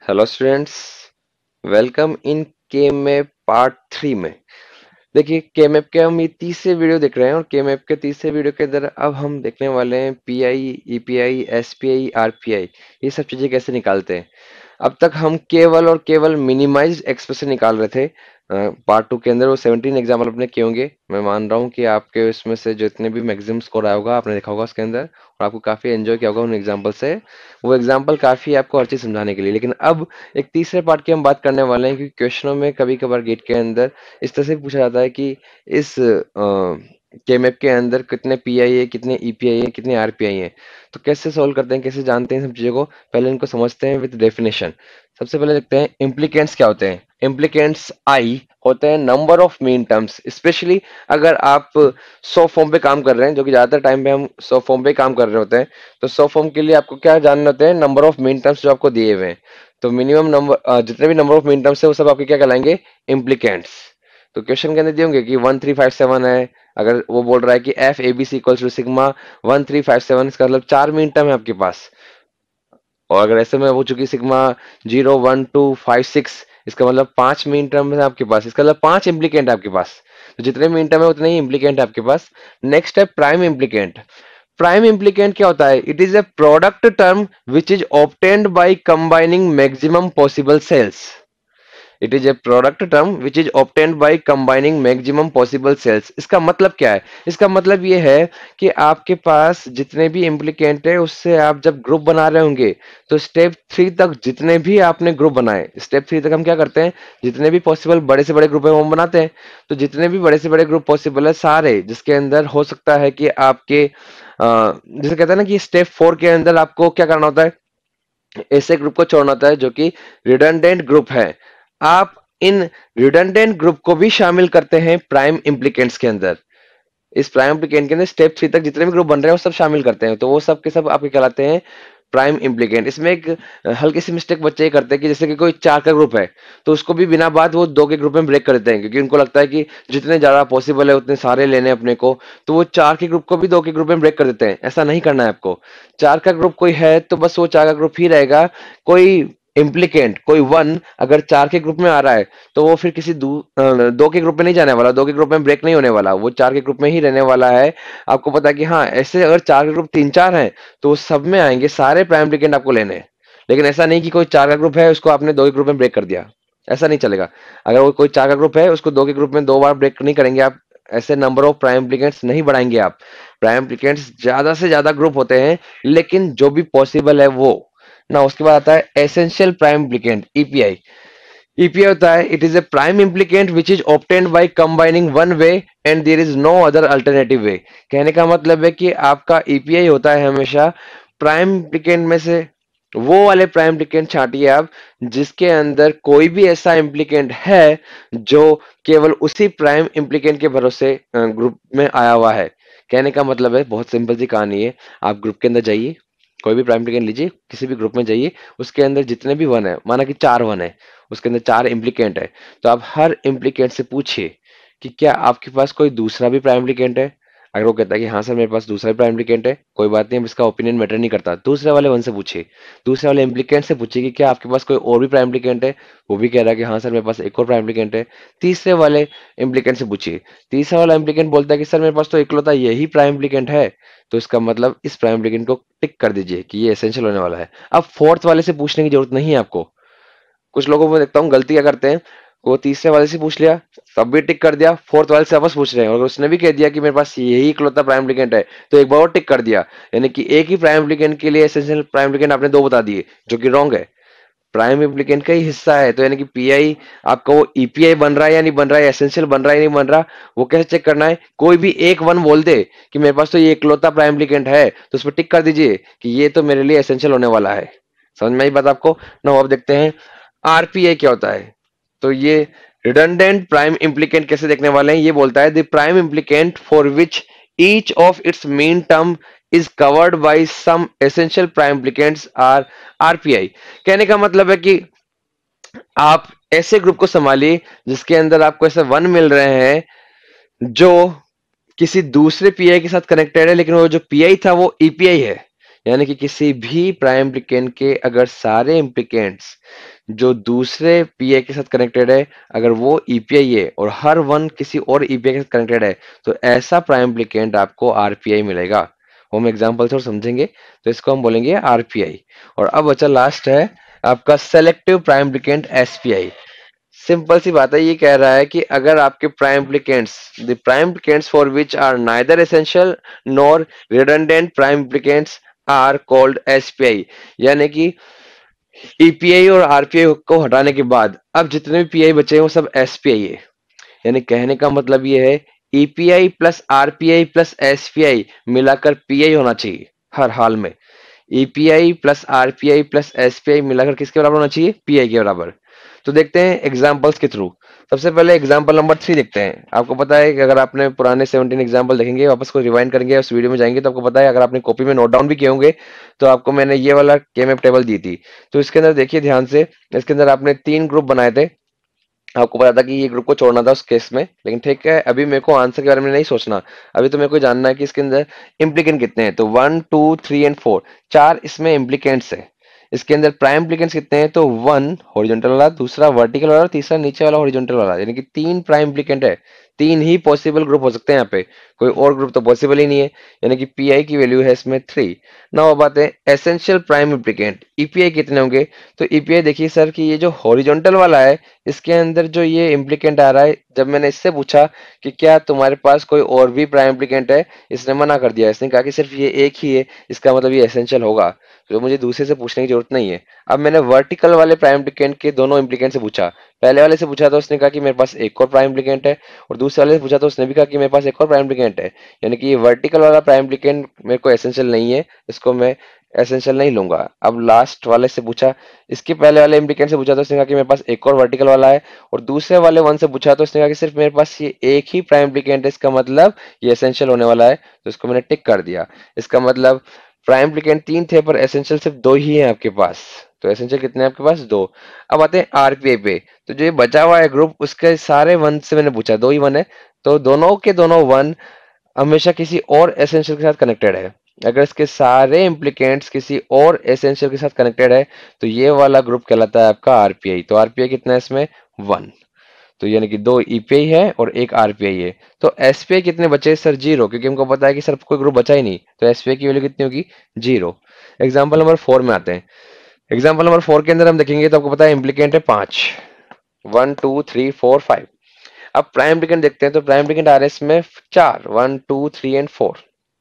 Hello students, welcome in के में part 3 में। देखिए के मैप के हम ये तीसरे वीडियो देख रहे हैं और के मैप के तीसरे वीडियो के अंदर अब हम देखने वाले हैं पीआई, ईपीआई, एसपीआई, आरपीआई, ये सब चीजें कैसे निकालते हैं। अब तक हम केवल और केवल मिनिमाइज्ड एक्सप्रेशन निकाल रहे थे। पार्ट 2 के अंदर वो 17 एग्जाम्पल अपने किए होंगे। मैं मान रहा हूँ कि आपके उसमें से जितने भी मैक्सिमम स्कोर आया होगा आपने देखा होगा उसके अंदर, और आपको काफी एंजॉय किया होगा उन एग्जाम्पल से। वो एग्जाम्पल काफी आपको हर चीज समझाने के लिए, लेकिन अब एक तीसरे पार्ट की हम बात करने वाले हैं, क्योंकि क्वेश्चनों में कभी कभार गेट के अंदर इस तरह से पूछा जाता है कि इस के मैप के अंदर कितने पीआई है, कितने ईपीआई है, कितने आरपीआई है। तो कैसे सोल्व करते हैं, कैसे जानते हैं सब चीजों को, पहले इनको समझते हैं विद डेफिनेशन। सबसे पहले देखते हैं इम्प्लीकेंट्स क्या होते हैं। इम्प्लीकेंट्स आई होते हैं number of min terms, specially अगर आप 100 फॉर्म पे काम कर रहे हैं, जो कि ज्यादातर टाइम पे हम 100 फॉर्म पे काम कर रहे होते हैं। तो 100 फॉर्म के लिए आपको क्या जानने होते हैं, नंबर ऑफ मीन टर्म्स जो आपको दिए हुए हैं। तो मिनिमम नंबर जितने भी नंबर ऑफ मीन टर्म्स है वो सब आपके क्या कहलाएंगे, इम्प्लीकेंट्स। तो क्वेश्चन के अंदर दिए होंगे कि 1357 है, अगर वो बोल रहा है कि F A B C equals to sigma 1357, इसका मतलब 4 मीन टर्म है आपके पास। और अगर ऐसे में हो चुकी सिग्मा 0 1 2 5 6, इसका मतलब 5 मीन टर्म है आपके पास, इसका मतलब 5 इम्प्लीकेंट है आपके पास। तो जितने मीन टर्म है उतने ही इम्प्लीकेंट है आपके पास। नेक्स्ट है प्राइम इम्प्लीकेंट। प्राइम इम्प्लीकेंट क्या होता है, it is a product term which is obtained by combining maximum possible cells. It is a product term which is obtained by combining maximum possible cells. इसका मतलब क्या है, इसका मतलब ये है कि आपके पास जितने भी इम्प्लीकेंट है उससे आप जब ग्रुप बना रहे होंगे, तो स्टेप 3 तक जितने भी आपने ग्रुप बनाए, स्टेप 3 तक हम क्या करते हैं, जितने भी पॉसिबल बड़े से बड़े ग्रुप है वो हम बनाते हैं। तो जितने भी बड़े से बड़े ग्रुप पॉसिबल है सारे, जिसके अंदर हो सकता है कि आपके जैसे कहते हैं ना कि स्टेप 4 के अंदर आपको क्या करना होता है, ऐसे ग्रुप को छोड़ना होता है जो कि रिडंडेंट ग्रुप है। आप इन रिडंडेंट ग्रुप को भी शामिल करते हैं प्राइम इम्प्लीकेंट्स के अंदर। इस प्राइम इम्प्लीकेंट के अंदर स्टेप 3 तक जितने भी ग्रुप बन रहे हैं वो सब शामिल करते हैं, तो वो सब के सब आपके कहलाते हैं प्राइम इम्प्लीकेंट। इसमें एक हल्की सी मिस्टेक बच्चे ये करते हैं कि जैसे कि कोई 4 का ग्रुप है, तो उसको भी बिना बात वो 2 के ग्रुप में ब्रेक कर देते हैं, क्योंकि उनको लगता है कि जितने ज्यादा पॉसिबल है उतने सारे लेने अपने को। तो वो 4 के ग्रुप को भी 2 के ग्रुप में ब्रेक कर देते हैं। ऐसा नहीं करना है आपको। 4 का ग्रुप कोई है तो बस वो 4 का ग्रुप ही रहेगा। कोई इम्प्लीकेंट, कोई वन अगर 4 के ग्रुप में आ रहा है, तो वो फिर किसी 2 के ग्रुप में नहीं जाने वाला, 2 के ग्रुप में ब्रेक नहीं होने वाला, वो 4 के ग्रुप में ही रहने वाला है। आपको पता है कि हाँ, ऐसे अगर 4 के ग्रुप 3 4 हैं तो वो सब में आएंगे, सारे प्राइम इम्प्लीकेंट आपको लेने हैं। लेकिन ऐसा नहीं कि कोई 4 का ग्रुप है उसको आपने 2 के ग्रुप में ब्रेक कर दिया, ऐसा नहीं चलेगा। अगर वो कोई 4 का ग्रुप है उसको 2 के ग्रुप में 2 बार ब्रेक नहीं करेंगे आप। ऐसे नंबर ऑफ प्राइम इम्प्लीकेंट्स नहीं बढ़ाएंगे आप। प्राइम इम्प्लीकेंट्स ज्यादा से ज्यादा ग्रुप होते हैं, लेकिन जो भी पॉसिबल है वो ना। उसके बाद आता है essential prime implicant, EPI. EPI होता है, it is a prime implicant which is obtained by combining one way and there is no other alternative way. कहने का मतलब है कि आपका ईपीआई होता है हमेशा प्राइम इम्प्लीकेंट में से वो वाले प्राइम इम्प्लीकेंट छांटिए आप जिसके अंदर कोई भी ऐसा इम्प्लीकेंट है जो केवल उसी प्राइम इम्प्लीकेंट के भरोसे ग्रुप में आया हुआ है। कहने का मतलब है, बहुत सिंपल सी कहानी है। आप ग्रुप के अंदर जाइए, कोई भी प्राइम इम्प्लीकेंट लीजिए, किसी भी ग्रुप में जाइए, उसके अंदर जितने भी वन है, माना कि 4 वन है, उसके अंदर 4 इम्प्लीकेंट है, तो आप हर इम्प्लीकेंट से पूछिए कि क्या आपके पास कोई दूसरा भी प्राइम इम्प्लीकेंट है। अगर वो कहता है कि हाँ सर मेरे पास दूसरा भी प्राइम इम्प्लीकेंट है, कोई बात नहीं, अब इसका ओपिनियन मैटर नहीं करता, दूसरे वाले वन से पूछिए, दूसरे वाले इम्प्लीकेंट से पूछिए कि क्या आपके पास कोई और भी प्राइम इम्प्लीकेंट है। वो भी कह रहा है कि हाँ सर मेरे पास एक और प्राइम इम्प्लीकेंट है। तीसरे वाले इम्प्लीकेंट से पूछिए, तीसरा वाला इम्प्लीकेंट बोलता है कि सर मेरे पास तो इकलौता यही प्राइम इम्प्लीकेंट है। तो इसका मतलब इस प्राइम इम्प्लीकेंट को टिक कर दीजिए कि ये एसेंशियल होने वाला है। अब फोर्थ वाले से पूछने की जरूरत नहीं है आपको। कुछ लोगों को देखता हूँ गलती क्या करते हैं, वो तीसरे वाले से पूछ लिया, तब भी टिक कर दिया, फोर्थ वाले से वापस पूछ रहे हैं, और उसने भी कह दिया कि मेरे पास यही इकलौता प्राइम एप्लीकेंट है, तो एक बार और टिक कर दिया। यानी कि एक ही प्राइम एप्लीकेंट के लिए एसेंशियल प्राइम एप्लीकेंट आपने 2 बता दिए, जो कि रॉन्ग है। प्राइम एप्लीकेंट का ही हिस्सा है, तो यानी कि पीआई आपका वो ईपीआई बन रहा है या नहीं बन रहा है, एसेंशियल बन रहा है या नहीं बन रहा, वो कैसे चेक करना है। कोई भी एक वन बोल दे कि मेरे पास तो ये इकलौता प्राइम एप्लीकेंट है, तो उस पर टिक कर दीजिए कि ये तो मेरे लिए एसेंशियल होने वाला है। समझ में आई बात आपको ना। अब देखते हैं आरपीआई क्या होता है। तो ये रिडंडेंट प्राइम इम्प्लीकेंट कैसे देखने वाले हैं, ये बोलता है the prime implicant for which each of its main term is covered by some essential prime implicants are RPI. कहने का मतलब है कि आप ऐसे ग्रुप को संभालिए जिसके अंदर आपको ऐसे वन मिल रहे हैं जो किसी दूसरे पीआई के साथ कनेक्टेड है, लेकिन वो जो पीआई था वो ईपीआई है। यानी कि किसी भी प्राइम इम्प्लीकेंट के अगर सारे इम्प्लीकेंट्स जो दूसरे पीआई के साथ कनेक्टेड है, अगर वो ईपीआई है और हर वन किसी और ईपीआई के साथ कनेक्टेड है, तो ऐसा प्राइम एप्लीकेंट आपको आरपीआई मिलेगा। वो हम एग्जांपल से और समझेंगे, तो इसको हम बोलेंगे आरपीआई। और अब बचा लास्ट है आपका selective prime applicant SPI. Simple सी बात है, ये कह रहा है कि अगर आपके prime applicants, the prime applicants for which are neither essential nor redundant prime applicants are called SPI. यानी कि ईपीआई और आरपीआई को हटाने के बाद अब जितने भी पीआई बचे हैं वो सब एसपीआई है। यानी कहने का मतलब ये है, EPI plus RPI plus SPI मिलाकर पीआई होना चाहिए हर हाल में। EPI plus RPI plus SPI मिलाकर किसके बराबर होना चाहिए? पीआई के बराबर। तो देखते हैं एग्जांपल्स के थ्रू। सबसे पहले एग्जांपल नंबर 3 देखते हैं। आपको पता है कि अगर आपने पुराने 17 एग्जांपल देखेंगे, वापस को रिवाइंड करेंगे, उस वीडियो में जाएंगे, तो आपको पता है, अगर आपने कॉपी में नोट डाउन भी किए होंगे, तो आपको मैंने ये वाला केमएप टेबल दी थी। तो इसके अंदर देखिए ध्यान से, इसके अंदर आपने 3 ग्रुप बनाए थे। आपको पता था कि ये ग्रुप को छोड़ना था उस केस में, लेकिन ठीक है, अभी मेरे को आंसर के बारे में नहीं सोचना। अभी तो मेरे को जानना है कि इसके अंदर इम्प्लीकेंट कितने हैं। तो 1 2 3 एंड 4, 4 इसमें इम्प्लीकेंट्स है। इसके अंदर प्राइम इम्प्लीकेंट्स कितने हैं? तो 1 हॉरिजॉन्टल वाला, दूसरा वर्टिकल वाला और तीसरा नीचे वाला हॉरिजॉन्टल वाला, यानी कि 3 प्राइम इम्प्लीकेंट है। 3 ही पॉसिबल ग्रुप हो सकते हैं यहाँ पे, कोई और ग्रुप तो पॉसिबल ही नहीं है। यानी कि पीआई की वैल्यू है इसमें 3। नाउ अब आते हैं एसेंशियल प्राइम इम्प्लीकेंट, ईपीआई कितने होंगे? तो ईपीआई देखिए सर कि ये जो हॉरिजॉन्टल वाला है, इसके अंदर जो ये इम्प्लीकेंट आ रहा है, जब मैंने इससे पूछा कि क्या तुम्हारे पास कोई और भी प्राइम इम्प्लीकेंट है, इसने मना कर दिया। इसने कहा कि सिर्फ ये एक ही है, इसका मतलब ये एसेंशियल होगा, तो मुझे दूसरे से पूछने की जरूरत नहीं है। अब मैंने वर्टिकल वाले प्राइम इम्प्लीकेंट के दोनों इम्प्लीकेंट से पूछा। पहले वाले से पूछा तो उसने कहा कि मेरे पास एक और प्राइम इम्प्लीकेंट है, और दूसरे वाले से पूछा तो उसने भी कहा कि मेरे पास एक और प्राइम इम्प्लीकेंट है। यानी कि ये वर्टिकल वाला प्राइम इम्प्लीकेंट मेरे को एसेंशियल नहीं है, इसको मैं एसेंशियल नहीं लूंगा। अब लास्ट वाले से पूछा, इसके पहले वाले इम्प्लीकेंट से पूछा तो उसने कहा कि मेरे पास एक और वर्टिकल वाला है, और दूसरे वाले वन से पूछा तो उसने कहा कि सिर्फ मेरे पास ये एक ही प्राइम इम्प्लीकेंट है, इसका मतलब ये एसेंशियल होने वाला है, तो इसको मैंने टिक कर दिया। इसका मतलब प्राइम इम्प्लीकेंट 3 थे पर एसेंशियल सिर्फ 2 ही है आपके पास। तो एसेंशियल कितने हैं आपके पास? 2। अब आते हैं आरपीआई पे। तो जो ये बचा हुआ है ग्रुप, उसके सारे वन से मैंने पूछा, 2 ही वन है, तो दोनों के दोनों वन हमेशा किसी और एसेंशियल के साथ कनेक्टेड है। अगर इसके सारे इम्प्लीकेंट्स किसी और एसेंशियल के साथ कनेक्टेड है, तो ये वाला ग्रुप कहलाता है आपका आरपीआई। तो आरपीआई कितना है इसमें? 1। तो यानी कि 2 ईपीआई है और एक आरपीआई है। तो एसपीआई कितने बचे सर? 0, क्योंकि हमको पता है कि सर कोई ग्रुप बचा ही नहीं, तो एसपीआई की वैल्यू कितनी होगी? 0। एग्जाम्पल नंबर 4 में आते हैं। एग्जाम्पल नंबर 4 के अंदर हम देखेंगे तो आपको पता है इम्प्लीकेंट है 5, 1 2 3 4 5। अब प्राइम इम्प्लीकेंट देखते हैं, तो प्राइम इम्प्लीकेंट आ रहे हैं इसमें 4, 1 2 3 एंड 4,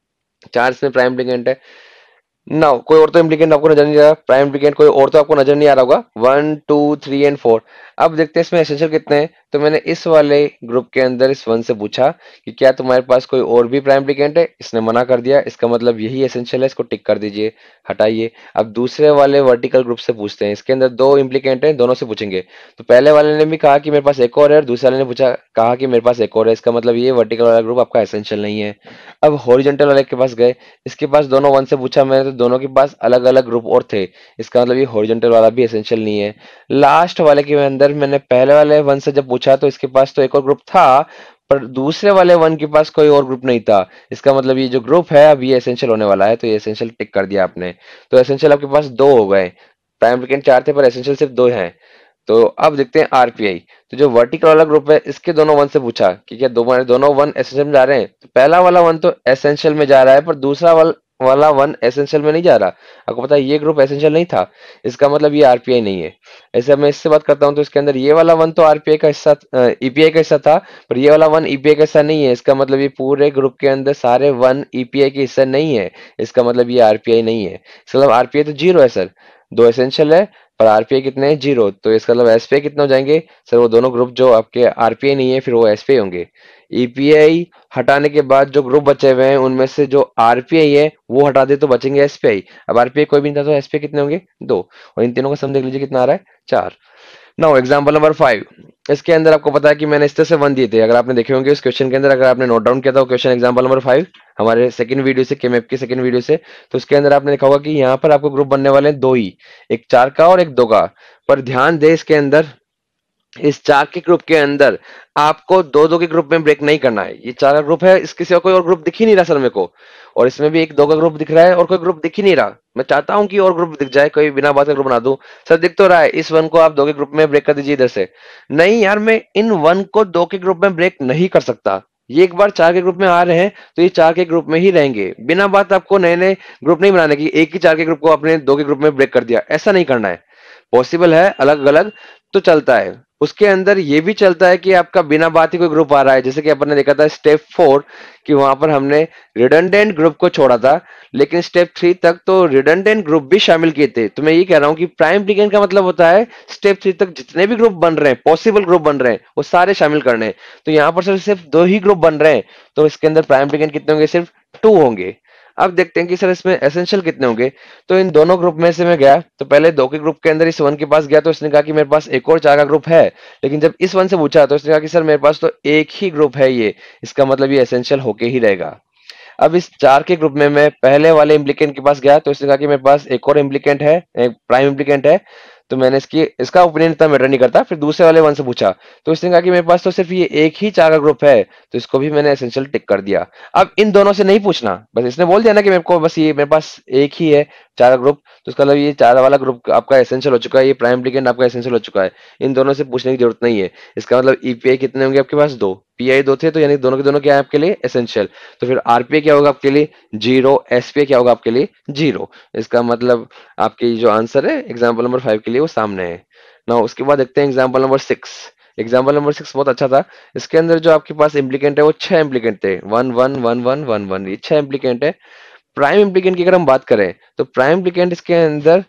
4 इसमें प्राइम इम्प्लीकेंट है। ना कोई और तो इम्प्लीकेंट आपको नजर नहीं आ रहा, प्राइम इम्प्लीकेंट कोई और तो आपको नजर नहीं आ रहा होगा। 1 2 3 एंड 4। अब देखते हैं इसमें एसेंशियल कितने हैं। तो मैंने इस वाले ग्रुप के अंदर इस वन से पूछा कि क्या तुम्हारे पास कोई और भी प्राइम इम्प्लीकेंट है, इसने मना कर दिया, इसका मतलब यही एसेंशियल है, इसको टिक कर दीजिए, हटाइए। अब दूसरे वाले वर्टिकल ग्रुप से पूछते हैं, इसके अंदर 2 इम्प्लीकेंट है, दोनों से पूछेंगे। तो पहले वाले ने भी कहा कि मेरे पास एक और है, और दूसरे वाले ने पूछा, कहा कि मेरे पास एक और है, इसका मतलब ये वर्टिकल वाला ग्रुप आपका एसेंशियल नहीं है। अब हॉरिजॉन्टल वाले के पास गए, इसके पास दोनों वन से पूछा मैंने, तो दोनों के पास अलग अलग ग्रुप और थे, इसका मतलब ये हॉरिजॉन्टल वाला भी एसेंशियल नहीं है। लास्ट वाले के अंदर मैंने पहले वाले वन से जब पूछा, तो इसके पास तो एक और ग्रुप था, पर दूसरे वाले वन के पास कोई और ग्रुप नहीं था, इसका मतलब ये जो ग्रुप है अब ये एसेंशियल होने वाला है, तो ये एसेंशियल टिक कर दिया आपने। तो एसेंशियल आपके पास 2 हो गए। प्राइम इम्प्लीकेंट 4 थे पर एसेंशियल सिर्फ 2 हैं। तो अब देखते हैं आरपीआई। तो जो वर्टिकल वाला ग्रुप है, इसके दोनों वन से पूछा कि क्या दोनों वन एसेंशियल में जा रहे हैं। तो पहला वाला वन तो एसेंशियल में जा रहा है, पर दूसरा वाला वन एसेंशियल में नहीं जा रहा। आपको पता है ये ग्रुप एसेंशियल नहीं था, इसका मतलब ये आरपीआई नहीं है। ऐसे मैं इससे बात करता हूँ, तो इसके अंदर ये वाला वन तो आरपीआई का हिस्सा, ईपीआई का हिस्सा था, पर ये वाला वन ईपीआई का हिस्सा नहीं है। इसका मतलब ये पूरे ग्रुप के अंदर सारे वन ईपीआई के हिस्सा नहीं है, इसका मतलब ये आरपीआई नहीं है। इसका मतलब आरपीआई तो 0 है सर, 2 एसेंशियल है पर आरपीआई कितने हैं? 0। तो इसका मतलब एसपीआई कितने हो जाएंगे सर? वो दोनों ग्रुप जो आपके आरपीआई नहीं है, फिर वो एसपीआई होंगे। ईपीआई हटाने के बाद जो ग्रुप बचे हुए हैं, उनमें से जो आरपीआई है वो हटा दे तो बचेंगे एसपीआई। अब आरपीआई कोई भी नहीं था, तो एसपीआई कितने होंगे? 2। और इन तीनों का सम देख लीजिए कितना आ रहा है? 4। Now example number 5। इसके अंदर आपको पता है कि मैंने इस तरह से 1 दिए थे, अगर आपने देखे होंगे उस क्वेश्चन के अंदर, अगर आपने नोट डाउन किया था वो क्वेश्चन एग्जांपल नंबर 5 हमारे सेकंड वीडियो से, केमएप की सेकंड वीडियो से, तो उसके अंदर आपने देखा होगा कि यहाँ पर आपको ग्रुप बनने वाले हैं 2 ही, एक 4 का और एक 2 का। पर ध्यान दे इसके अंदर इस चार के ग्रुप के अंदर आपको दो दो के ग्रुप में ब्रेक नहीं करना है। ये चार का ग्रुप है, इसके सिवा कोई और ग्रुप दिख ही नहीं रहा सर मेरे को, और इसमें भी एक दो का ग्रुप दिख रहा है और कोई ग्रुप दिख ही नहीं रहा। मैं चाहता हूं कि और ग्रुप दिख जाए, कोई बिना बात का ग्रुप बना दूं। सर दिख तो रहा है, इस वन को आप दो के ग्रुप में ब्रेक कर दीजिए इधर से। नहीं यार, मैं इन वन को दो के ग्रुप में ब्रेक नहीं कर सकता। ये एक बार चार के ग्रुप में आ रहे हैं तो ये चार के ग्रुप में ही रहेंगे, बिना बात आपको नए नए ग्रुप नहीं बनाने की। एक ही चार के ग्रुप को आपने दो के ग्रुप में ब्रेक कर दिया, ऐसा नहीं करना है। पॉसिबल है अलग अलग तो चलता है, उसके अंदर ये भी चलता है कि आपका बिना बात ही कोई ग्रुप आ रहा है, जैसे कि अपन ने देखा था स्टेप 4 कि वहां पर हमने रिडंडेंट ग्रुप को छोड़ा था, लेकिन स्टेप 3 तक तो रिडंडेंट ग्रुप भी शामिल किए थे। तो मैं ये कह रहा हूं कि प्राइम इम्प्लीकेंट का मतलब होता है स्टेप 3 तक जितने भी ग्रुप बन रहे हैं, पॉसिबल ग्रुप बन रहे हैं, वो सारे शामिल करने हैं। तो यहाँ पर सिर्फ दो ही ग्रुप बन रहे हैं, तो इसके अंदर प्राइम इम्प्लीकेंट कितने होंगे? सिर्फ 2 होंगे। अब देखते हैं कि सर इसमें एसेंशियल कितने होंगे। तो इन दोनों ग्रुप में से मैं गया, तो पहले दो के ग्रुप के अंदर इस वन के पास गया, तो इसने कहा कि मेरे पास एक और चार का ग्रुप है। लेकिन जब इस वन से पूछा तो इसने कहा कि सर मेरे पास तो एक ही ग्रुप है ये, इसका मतलब ये एसेंशियल होके ही रहेगा। अब इस चार के ग्रुप में मैं पहले वाले इम्प्लीकेंट के पास गया, तो इसने कहा कि मेरे पास एक और इम्प्लीकेंट है, एक प्राइम इम्प्लीकेंट है। तो मैंने इसका ओपिनियन इतना मैटर नहीं करता। फिर दूसरे वाले वन से पूछा, तो इसने कहा कि मेरे पास तो सिर्फ ये एक ही चार का ग्रुप है, तो इसको भी मैंने एसेंशियल टिक कर दिया। अब इन दोनों से नहीं पूछना, बस इसने बोल दिया ना कि मेरे को बस ये मेरे पास एक ही है चार का ग्रुप, तो इसका मतलब ये चार वाला ग्रुप आपका एसेंशियल हो चुका है, ये प्राइम इम्प्लीकेंट आपका एसेंशियल हो चुका है। इन दोनों से पूछने की जरूरत नहीं है। इसका मतलब ईपीआई कितने होंगे आपके पास? दो। पीआई दो थे, तो यानी दोनों के दोनों क्या है आपके लिए? एसेंशियल। तो फिर आरपीआई क्या होगा आपके लिए? जीरो। एसपीआई क्या होगा आपके लिए? जीरो। इसका मतलब आपकी जो आंसर है एग्जाम्पल नंबर 5 के लिए वो सामने है ना। उसके बाद देखते हैं एग्जाम्पल नंबर 6। एग्जाम्पल नंबर 6 बहुत अच्छा था। इसके अंदर जो आपके पास इम्प्लीकेंट है वो 6 इम्प्लीकेंट थे, 1 1 1 1 1 1, ये 6 इम्प्लीकेंट है। प्राइम इम्प्लीकेंट की अगर हम बात करें तो प्राइम इम्प्लीकेंट इसके अंदर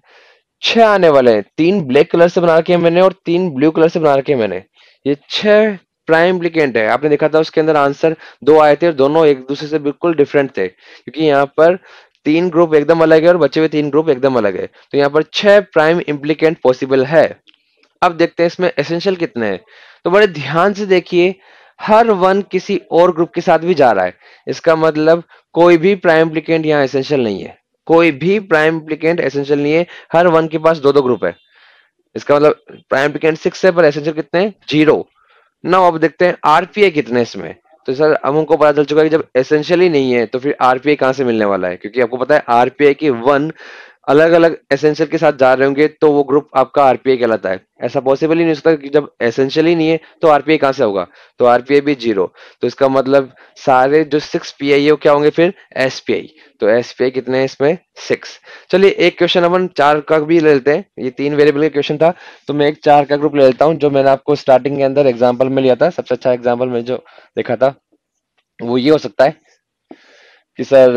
6 आने वाले हैं। 3 ब्लैक कलर से बना रखे हैं मैंने और 3 ब्लू कलर से बना रखे हैं मैंने। ये 6 प्राइम इम्प्लीकेंट है। आपने देखा था उसके अंदर आंसर दो आए थे और दोनों एक दूसरे से बिल्कुल डिफरेंट थे, क्योंकि यहाँ पर 3 ग्रुप एकदम अलग है और बचे हुए 3 ग्रुप एकदम अलग है। तो यहाँ पर 6 प्राइम इम्प्लीकेंट पॉसिबल है। अब देखते हैं इसमें एसेंशियल कितने हैं। तो बड़े ध्यान से देखिए, हर वन किसी और ग्रुप के साथ भी जा रहा है। इसका मतलब कोई भी प्राइम इम्प्लीकेंट यहाँ एसेंशियल नहीं है, कोई भी प्राइम इम्प्लीकेंट एसेंशियल नहीं है। हर वन के पास दो दो ग्रुप है। इसका मतलब प्राइम इम्प्लीकेंट 6 है पर एसेंशियल कितने हैं? जीरो। ना अब देखते हैं आरपीआई कितने हैं इसमें। तो सर अब हमको पता चल चुका है कि जब एसेंशियल ही नहीं है तो फिर आरपीआई कहाँ से मिलने वाला है, क्योंकि आपको पता है आरपीआई के वन अलग अलग एसेंशियल के साथ जा रहे होंगे तो वो ग्रुप आपका आरपीआई कहलाता है। ऐसा पॉसिबल ही नहीं हो सकता कि जब एसेंशियल ही नहीं है तो आरपीआई कहाँ से होगा? तो आरपीआई भी जीरो। तो इसका मतलब सारे जो 6 पीआई है वो क्या होंगे फिर? एसपीआई। तो एसपीआई कितने हैं इसमें? 6। चलिए एक क्वेश्चन अपन चार का भी ले लेते हैं, ये 3 वेरिएबल का क्वेश्चन था, तो मैं एक चार का ग्रुप ले लेता हूँ जो मैंने आपको स्टार्टिंग के अंदर एग्जाम्पल में लिया था। सबसे अच्छा एग्जाम्पल में जो देखा था वो ये हो सकता है कि सर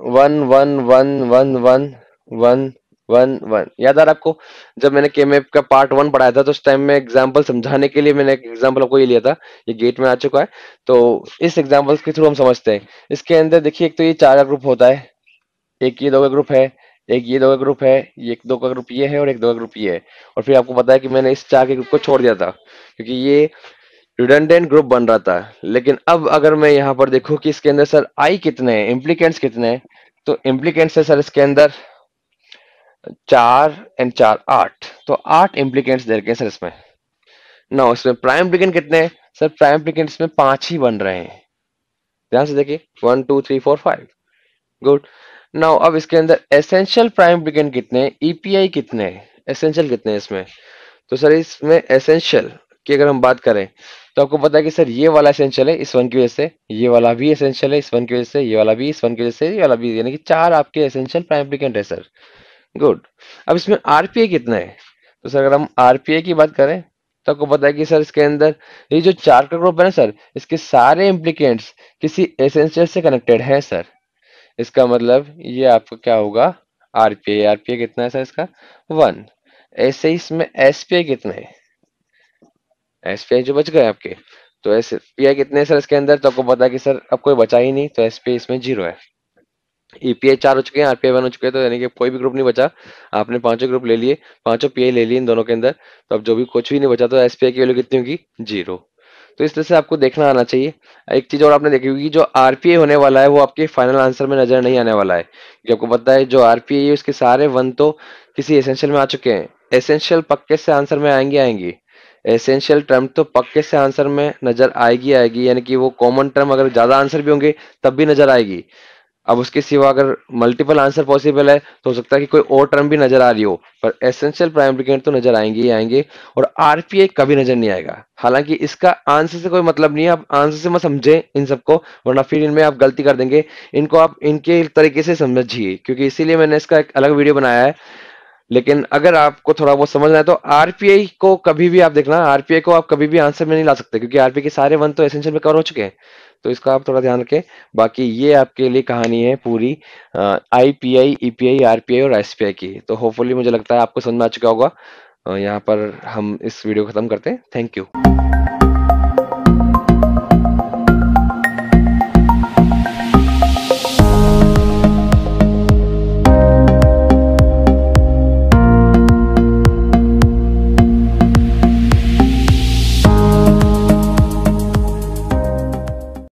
1 1 1 1 1 1 1 याद आ रहा है आपको? जब मैंने के मैप का पार्ट 1 पढ़ाया था तो उस टाइम में एग्जाम्पल समझाने के लिए मैंने एक एग्जाम्पल आपको ये लिया था। ये गेट में आ चुका है, तो इस एग्जाम्पल के थ्रू हम समझते हैं। इसके अंदर देखिए, एक तो ये चार का ग्रुप होता है, एक ये दो का ग्रुप है, एक ये दो का ग्रुप है, ये एक दो का ग्रुप ये है और एक दो का ग्रुप ये है। और फिर आपको पता है कि मैंने इस चार के ग्रुप को छोड़ दिया था क्योंकि ये रिडंडेंट ग्रुप बन रहा था। लेकिन अब अगर मैं यहाँ पर देखूं कि इसके अंदर सर आई कितने हैं, इम्प्लीकेंट्स कितने हैं, तो इम्प्लीकेंट्स है सर इसके अंदर 4 एंड 4 8, तो 8 इम्प्लीकेंट्स दे रखे हैं सर इसमें। ना इसमें प्राइम इम्प्लीकेंट कितने हैं? सर प्राइम इम्प्लीकेंट इसमें 5 ही बन रहे हैं। ध्यान से देखिए 1 2 3 4 5। गुड। नाउ अब इसके अंदर एसेंशियल प्राइम इम्प्लीकेंट कितने हैं, ईपीआई कितने हैं, एसेंशियल कितने हैं इसमें? तो सर इसमें एसेंशियल की अगर हम बात करें तो आपको पता है कि सर ये वाला एसेंशियल है इस वन की वजह से, ये वाला भी एसेंशियल है इस वन की वजह से, ये वाला भी इस वन की वजह से, ये वाला भी, यानी कि 4 आपके एसेंशियल प्राइम इम्प्लीकेंट है सर। गुड। अब इसमें आरपीआई कितना है? तो सर अगर हम आरपीआई की बात करें तो आपको पता है कि सर इसके अंदर ये जो 4 का ग्रुप है ना सर, इसके सारे इम्प्लीकेंट्स किसी एसेंशियल से कनेक्टेड है सर। इसका मतलब ये आपका क्या होगा? आरपीआई। आरपीआई कितना है सर इसका? 1। ऐसे ही इसमें एसपीआई कितना है? एसपीआई जो बच गए आपके, तो एसपीआई कितने हैं सर इसके अंदर? तो आपको पता है कि सर अब कोई बचा ही नहीं, तो एसपीआई इसमें जीरो है। ईपीआई 4 हो चुके हैं, आरपीआई 1 हो चुके हैं, तो यानी कि कोई भी ग्रुप नहीं बचा। आपने पांचों ग्रुप ले लिए, पांचों पीआई ले लिए इन दोनों के अंदर, तो अब जो भी कुछ भी नहीं बचा तो एसपीआई की वैल्यू कितनी होगी? जीरो। तो इस तरह से आपको देखना आना चाहिए। एक चीज और आपने देखी होगी, जो आरपीआई होने वाला है वो आपके फाइनल आंसर में नजर नहीं आने वाला है, क्योंकि आपको पता है जो आरपीआई है उसके सारे वन तो किसी एसेंशियल में आ चुके हैं। एसेंशियल पक्के से आंसर में आएंगे आएंगे, एसेंशियल टर्म तो पक्के से आंसर में नजर आएगी आएगी, यानी कि वो कॉमन टर्म अगर ज्यादा आंसर भी होंगे तब भी नजर आएगी। अब उसके सिवा अगर मल्टीपल आंसर पॉसिबल है तो हो सकता है कि कोई और टर्म भी नजर आ रही हो, पर एसेंशियल प्राइम इंप्लीकेंट तो नजर आएंगे ही आएंगे। और आरपीआई कभी नजर नहीं आएगा। हालांकि इसका आंसर से कोई मतलब नहीं है, आप आंसर से मत समझे इन सबको, वरना फिर इनमें आप गलती कर देंगे। इनको आप इनके तरीके से समझिए, क्योंकि इसीलिए मैंने इसका एक अलग वीडियो बनाया है। लेकिन अगर आपको थोड़ा बहुत समझना है तो आरपीआई को कभी भी आप देखना, आरपीआई को आप कभी भी आंसर में नहीं ला सकते, क्योंकि आरपीआई के सारे वन तो एसेंशियल में कवर हो चुके हैं। तो इसका आप थोड़ा ध्यान रखें। बाकी ये आपके लिए कहानी है पूरी आईपीआई, ईपीआई, आरपीआई और एसपीआई की। तो होपफुली मुझे लगता है आपको समझ में आ चुका होगा। यहाँ पर हम इस वीडियो को खत्म करते हैं। Thank you.